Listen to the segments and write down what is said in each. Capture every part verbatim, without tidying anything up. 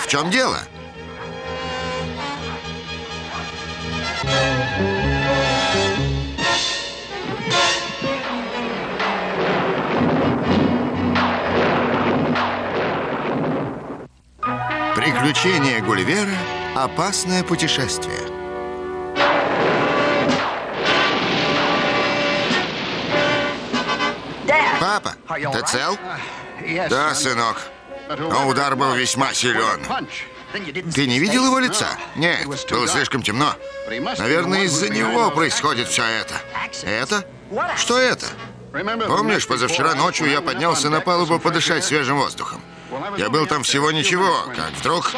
чем дело? Приключения Гулливера. Опасное путешествие. Папа, ты цел? Да, сынок. Но удар был весьма силен. Ты не видел его лица? Нет, было слишком темно. Наверное, из-за него происходит все это. Это? Что это? Помнишь, позавчера ночью я поднялся на палубу подышать свежим воздухом? Я был там всего ничего, как вдруг...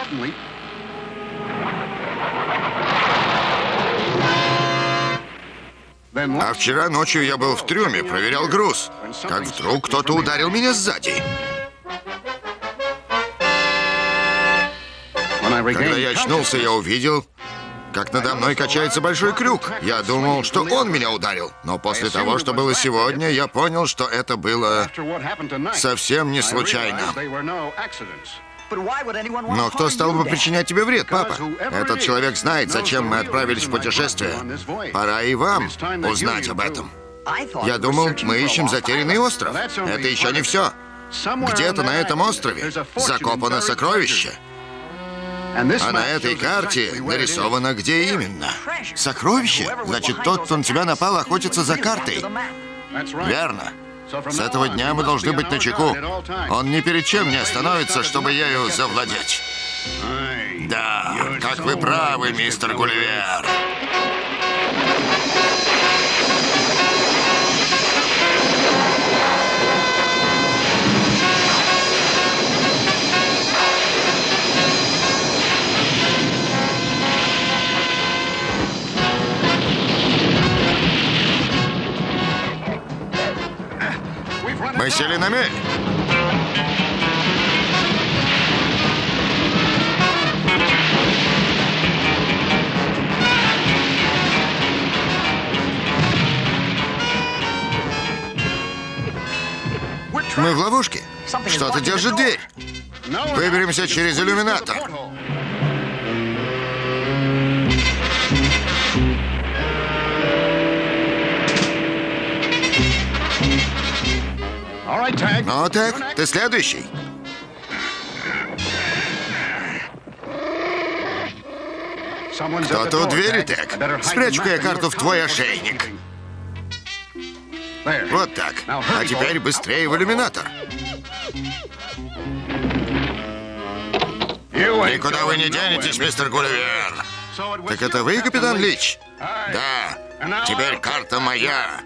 А вчера ночью я был в трюме, проверял груз. Как вдруг кто-то ударил меня сзади. Когда я очнулся, я увидел, как надо мной качается большой крюк. Я думал, что он меня ударил. Но после того, что было сегодня, я понял, что это было совсем не случайно. Но кто стал бы причинять тебе вред, папа? Этот человек знает, зачем мы отправились в путешествие. Пора и вам узнать об этом. Я думал, мы ищем затерянный остров. Это еще не все. Где-то на этом острове закопано сокровище. А на этой карте нарисовано, где именно. Сокровище? Значит, тот, кто на тебя напал, охотится за картой. Верно. С этого дня мы должны быть начеку. Он ни перед чем не остановится, чтобы ею завладеть. Да, как вы правы, мистер Гулливер. Мы сели на мель. Мы в ловушке. Что-то держит дверь. Выберемся через иллюминатор. Ну, так, ты следующий. Кто-то у двери, так. Спрячу-ка я карту в твой ошейник. Вот так. А теперь быстрее в иллюминатор. Никуда вы не денетесь, мистер Гулливер. Так это вы, капитан Лич? Да. Теперь карта моя.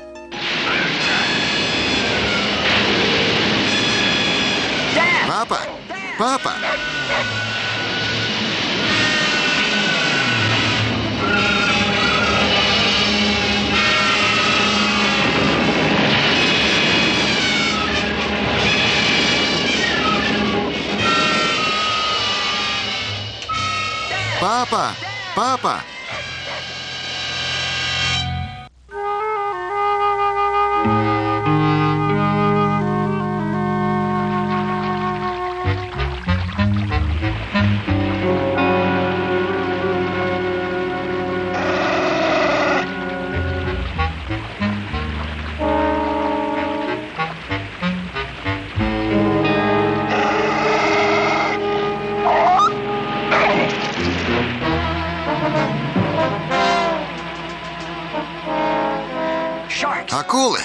Папа! Папа! Папа! Папа! Акулы!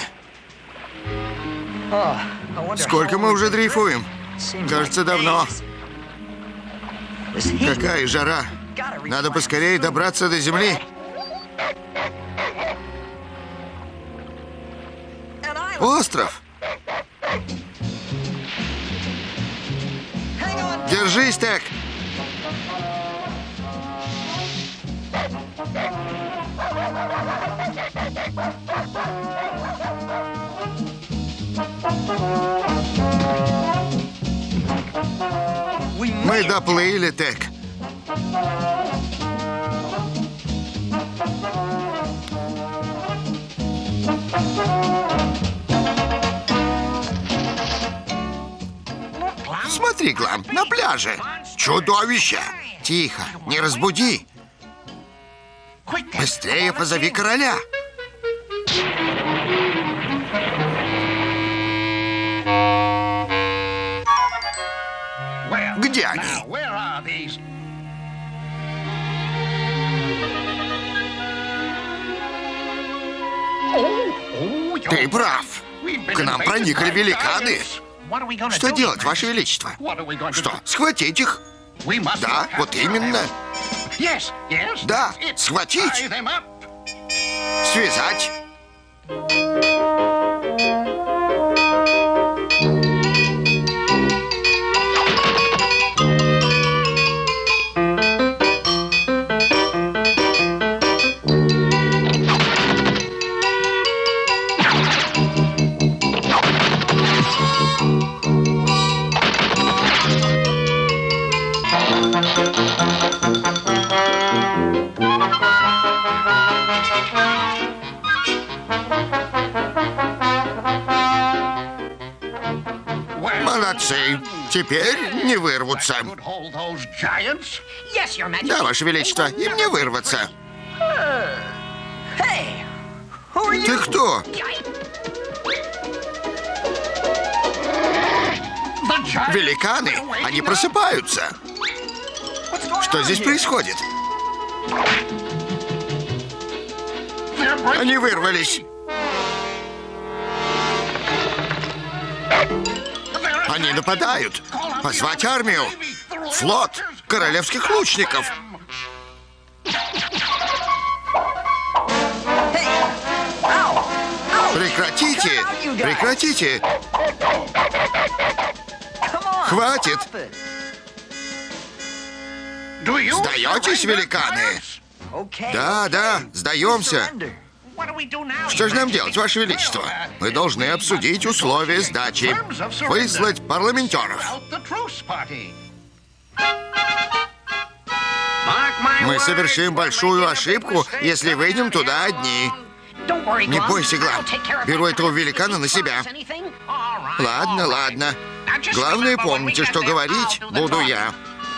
Сколько мы уже дрейфуем? Кажется, давно. Какая жара! Надо поскорее добраться до земли. Остров! Держись, так! Мы доплыли, Тек. Смотри! застригла на пляже. Чудовище! Тихо, не разбуди. Быстрее позови короля. Где они? Ты прав. К нам проникли великаны. Что делать, Ваше Величество? Что, схватить их? Да, вот именно. Да, схватить. Связать. Молодцы. Теперь не вырвутся. Да, Ваше Величество, им не вырваться. Ты кто? Великаны, они просыпаются. Что здесь происходит? Они вырвались. Они нападают. Позвать армию. Флот королевских лучников. Прекратите! Прекратите! Хватит! Сдаетесь, великаны? Да, да, сдаемся. Что же нам делать, Ваше Величество? Мы должны обсудить условия сдачи. Выслать парламентеров. Мы совершим большую ошибку, если выйдем туда одни. Не бойся, Глав. Беру этого великана на себя. Ладно, ладно. Главное, помните, что говорить буду я.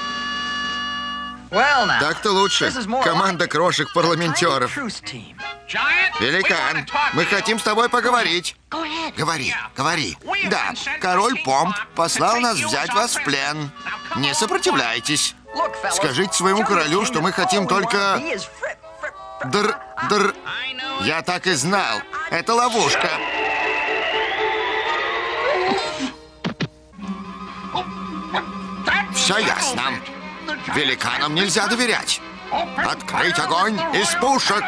Так-то лучше. Команда крошек-парламентеров. Великан, мы хотим с тобой поговорить. Говори, говори. Да, король Помп послал нас взять вас в плен. Не сопротивляйтесь. Скажите своему королю, что мы хотим только... Др... Др... Я так и знал. Это ловушка. Все ясно. Великанам нельзя доверять. Открыть огонь из пушек.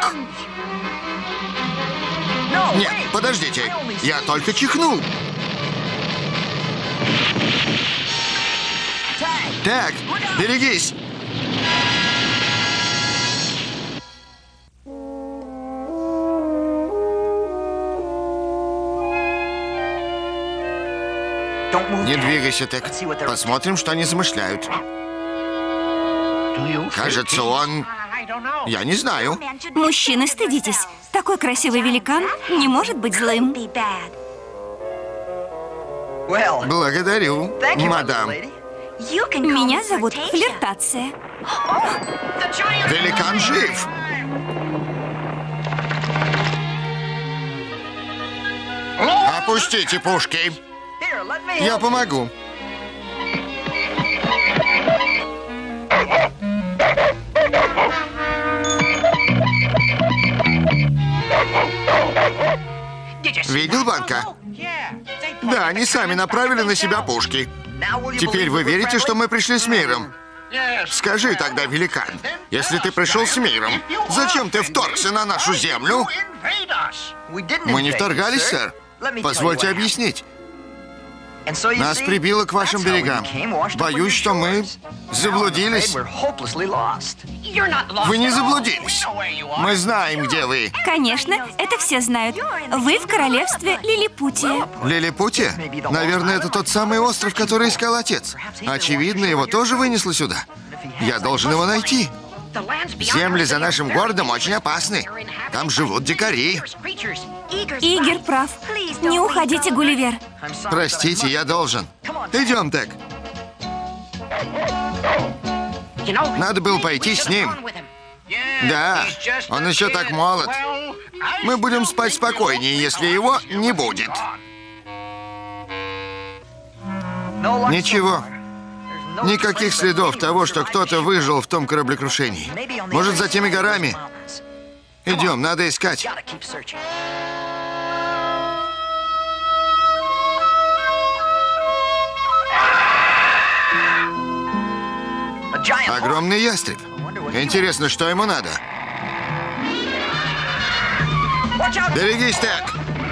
Нет, подождите. Я только чихнул. Так, берегись. Не двигайся, Тек. Посмотрим, что они замышляют. Кажется, он... Я не знаю. Мужчины, стыдитесь. Такой красивый великан не может быть злым. Благодарю, мадам. Меня зовут Флиртация. Великан жив. Опустите пушки. Я помогу. Видел, Банка? Да, они сами направили на себя пушки. Теперь вы верите, что мы пришли с миром? Скажи тогда, великан, если ты пришел с миром, зачем ты вторгся на нашу землю? Мы не вторгались, сэр. Позвольте объяснить. Нас прибило к вашим берегам. Боюсь, что мы заблудились. Вы не заблудились. Мы знаем, где вы. Конечно, это все знают. Вы в королевстве Лилипутия. Лилипутия? Наверное, это тот самый остров, который искал отец. Очевидно, его тоже вынесло сюда. Я должен его найти. Земли за нашим городом очень опасны. Там живут дикари. Игер прав. Не уходите, Гулливер. Простите, я должен. Идем, Тек. Надо было пойти с ним. Да, он еще так молод. Мы будем спать спокойнее, если его не будет. Ничего. Никаких следов того, что кто-то выжил в том кораблекрушении. Может, за теми горами? Идем, надо искать. Огромный ястреб. Интересно, что ему надо? Берегись, Тек!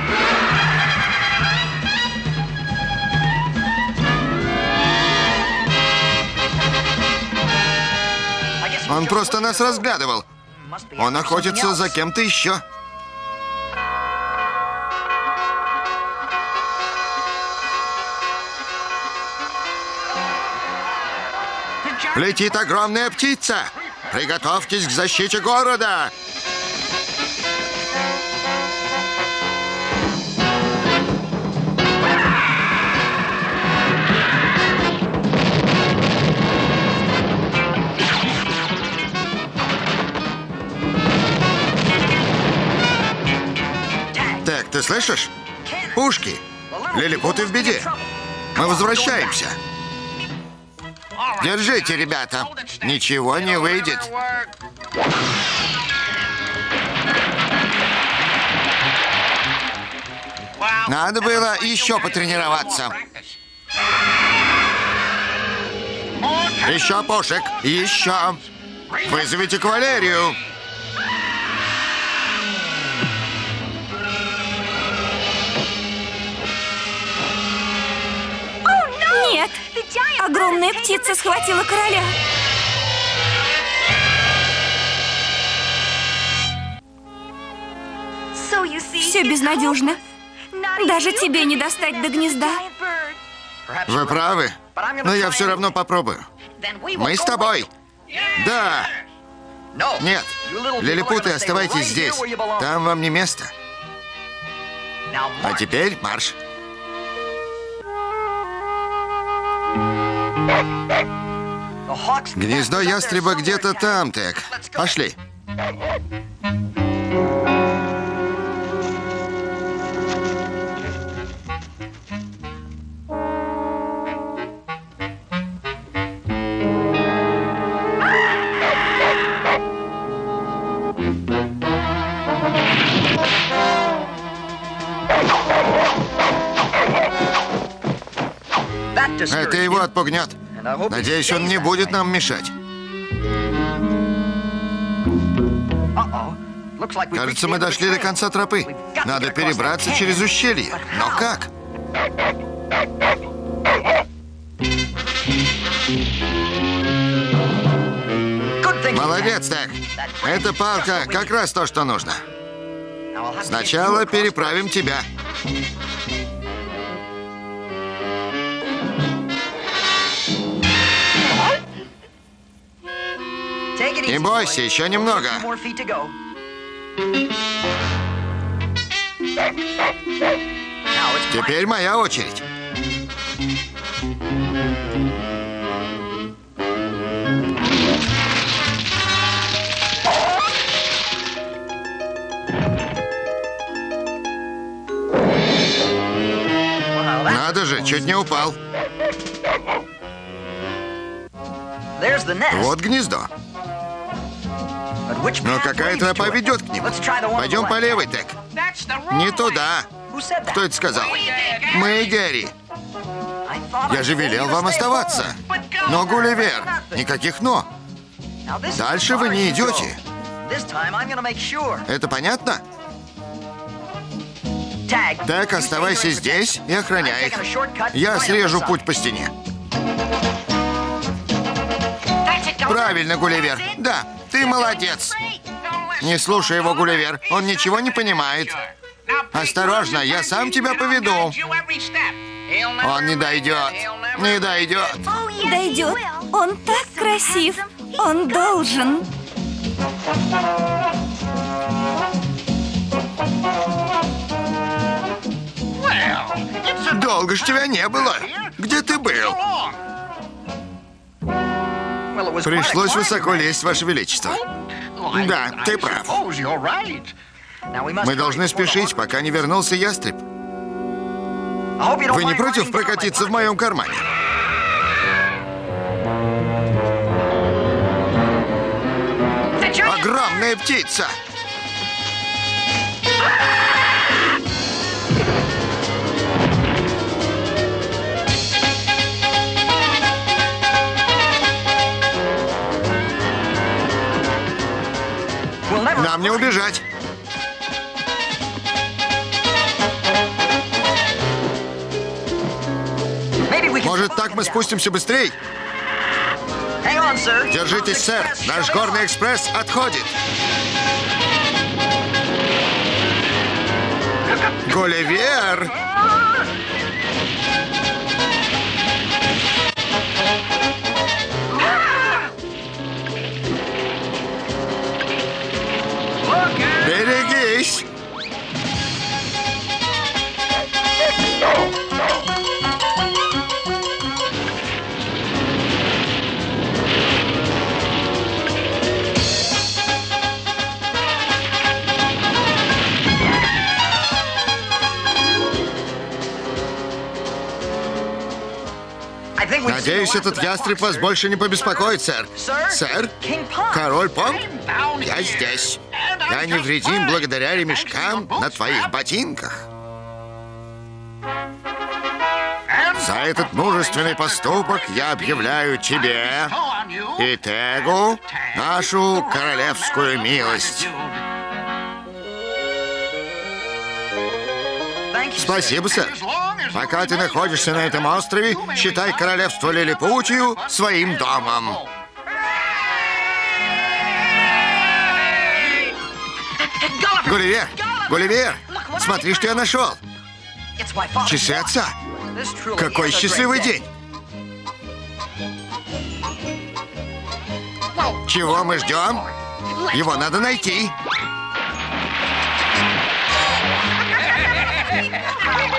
Он просто нас разглядывал. Он охотится за кем-то еще. Летит огромная птица. Приготовьтесь к защите города. Так, ты слышишь? Пушки. Лилипуты в беде. Мы возвращаемся. Держите, ребята. Ничего не выйдет. Надо было еще потренироваться. Еще пушек. Еще. Вызовите кавалерию. Нет! Огромная птица схватила короля. Все безнадежно. Даже тебе не достать до гнезда. Вы правы, но я все равно попробую. Мы с тобой. Да. Нет, лилипуты, оставайтесь здесь. Там вам не место. А теперь марш. Гнездо ястреба где-то там, Тек. Пошли. Это его отпугнет. Надеюсь, он не будет нам мешать. Кажется, мы дошли до конца тропы. Надо перебраться через ущелье. Но как? Молодец, Тек. Эта палка как раз то, что нужно. Сначала переправим тебя. Не бойся, еще немного. Теперь моя очередь. Надо же, чуть не упал. Вот гнездо. Но какая тропа ведет к нему? Пойдем по левой, Тек. Не туда. Кто это сказал? Мы, Гэри. Я же велел вам оставаться. Но, Гулливер, никаких «но». Дальше вы не идете. Это понятно? Тек, оставайся здесь и охраняй их. Я срежу путь по стене. Правильно, Гулливер. Да, ты молодец. Не слушай его, Гулливер. Он ничего не понимает. Осторожно, я сам тебя поведу. Он не дойдет. Не дойдет. Дойдет. Он так красив. Он должен. Долго ж тебя не было. Где ты был? Пришлось высоко лезть, Ваше Величество. Да, ты прав. Мы должны спешить, пока не вернулся ястреб. Вы не против прокатиться в моем кармане? Огромная птица! Нам не убежать. Может, так мы спустимся быстрее? Держитесь, сэр. Наш горный экспресс отходит. Гулливер! Берегись! Надеюсь, этот ястреб вас больше не побеспокоит, сэр. Сэр? Король Понг? Я здесь. Я невредим благодаря ремешкам на твоих ботинках. За этот мужественный поступок я объявляю тебе и Тегу нашу королевскую милость. Спасибо, сэр. Пока ты находишься на этом острове, считай королевство Лилипутию своим домом. Гулливер! Гулливер! Смотри, что я нашел! Часы отца! Какой счастливый день! Чего мы ждем? Его надо найти.